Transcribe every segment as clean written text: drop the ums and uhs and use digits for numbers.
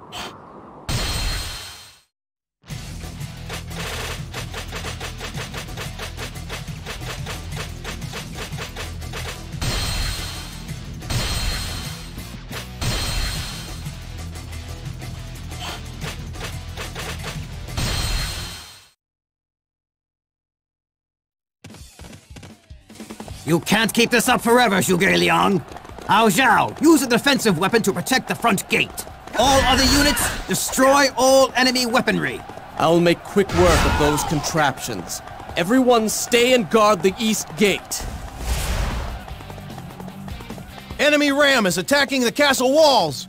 You can't keep this up forever, Zhuge Liang. Hao Zhao, use a defensive weapon to protect the front gate. All other units, destroy all enemy weaponry. I'll make quick work of those contraptions. Everyone stay and guard the east gate. Enemy ram is attacking the castle walls!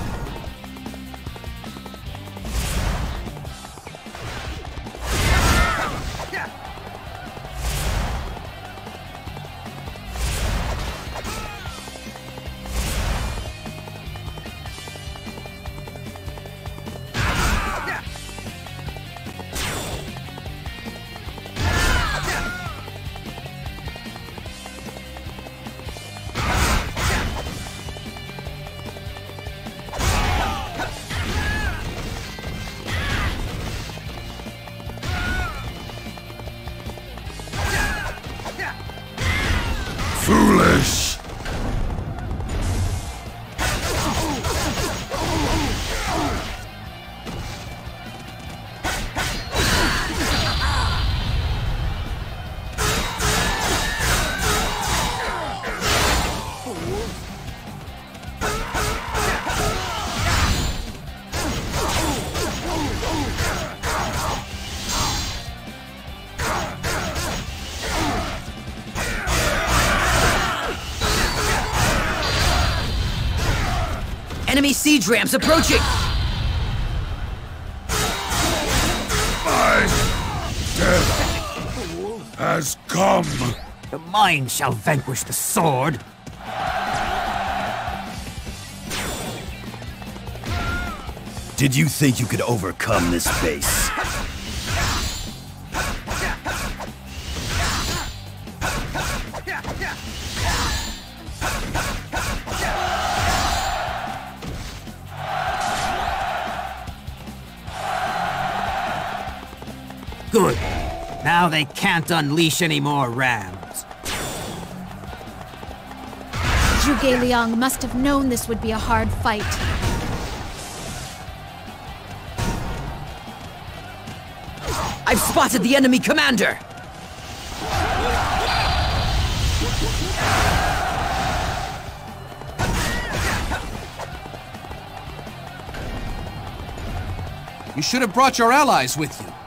Foolish! Enemy siege ramps approaching! My death has come! The mind shall vanquish the sword. Did you think you could overcome this base? Good. Now they can't unleash any more rams. Zhuge Liang must have known this would be a hard fight. I've spotted the enemy commander! You should have brought your allies with you.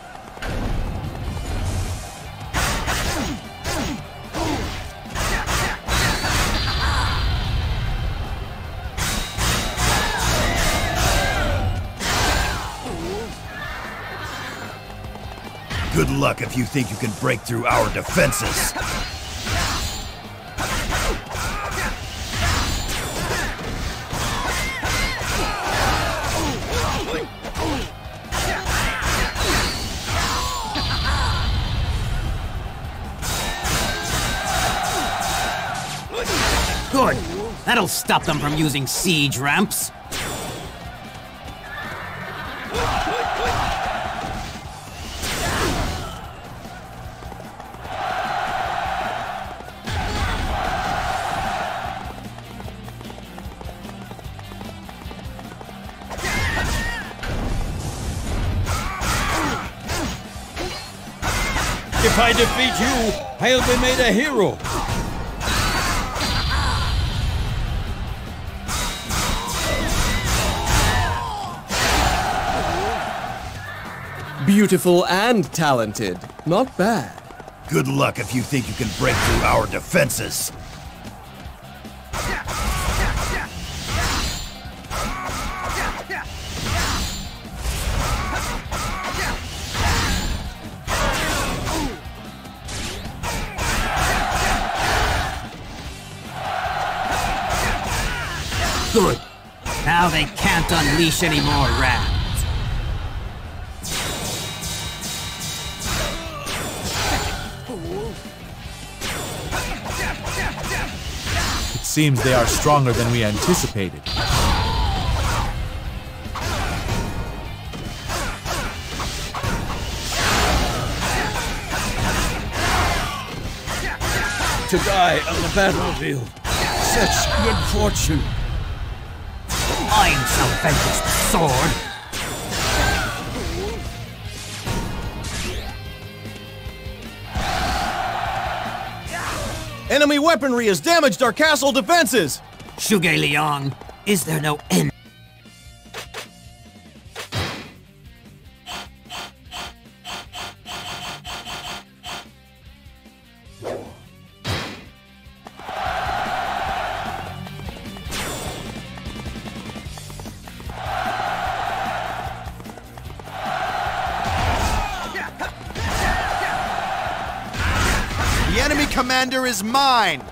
Good luck if you think you can break through our defenses. Good. That'll stop them from using siege ramps. If I defeat you, I'll be made a hero. Beautiful and talented. Not bad. Good luck if you think you can break through our defenses. Good. Now they can't unleash any more rams. It seems they are stronger than we anticipated. to die on the battlefield. Such good fortune. I shall vanquish the sword. Enemy weaponry has damaged our castle defenses! Zhuge Liang, is there no end? The enemy commander is mine!